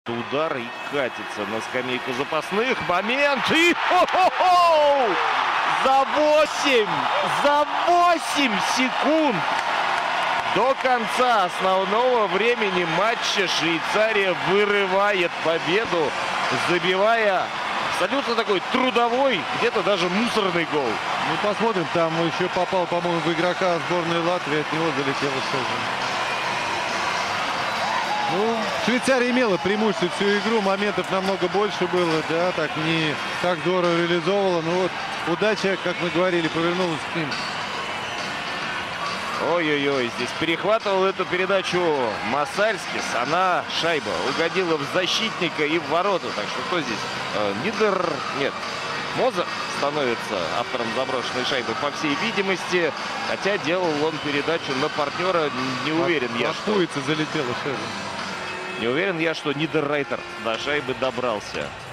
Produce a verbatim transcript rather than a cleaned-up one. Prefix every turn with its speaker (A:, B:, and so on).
A: Удар и катится на скамейку запасных. Момент и хо-хо-хо! За восемь! За восемь секунд до конца основного времени матча Швейцария вырывает победу, забивая абсолютно такой трудовой, где-то даже мусорный гол.
B: Ну посмотрим, там еще попал, по-моему, в игрока сборной Латвии, от него залетело все же. Ну, Швейцария имела преимущество всю игру, моментов намного больше было, да, так не так здорово реализовывала, но вот удача, как мы говорили, повернулась к ним.
A: Ой-ой-ой, здесь перехватывал эту передачу Масальскис, она, шайба, угодила в защитника и в ворота, так что кто здесь? Э, Нидер, нет, Моза становится автором заброшенной шайбы, по всей видимости, хотя делал он передачу на партнера, не уверен
B: От,
A: я,
B: от
A: что...
B: Пуица залетела шайба.
A: Не уверен я, что Нидеррайтер до шайбы добрался.